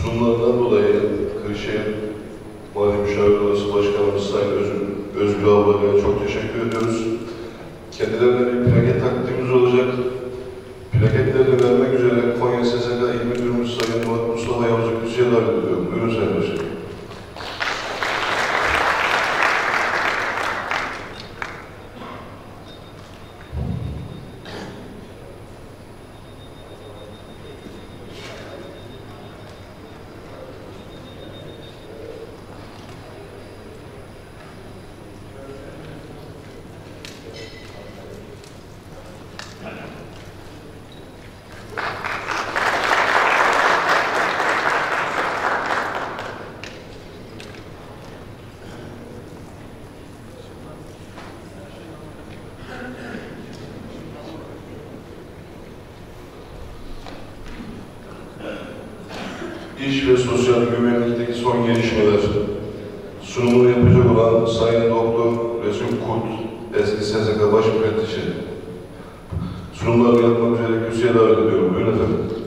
sunumlarından dolayı Kırşehir Mali Müşavir Odası Başkanımız Sayın Özgür Abla'ya çok teşekkür ediyoruz. Kendilerine bir plaket takdimimiz olacak. Plaketlerini vermek üzere Konya SSK İl Müdürümüz Sayın Mustafa Yavuz'u kürsüye davet ediyorum. Buyurun Sayın Başkanım. İş ve Sosyal Güvenlik'teki son gelişmeler sunumunu yapacak olan Sayın Doktor Resul Kurt, eski SSK Baş Müfettişi sunumlarını yapmak üzere kürsüye davet ediyorum. Buyurun efendim.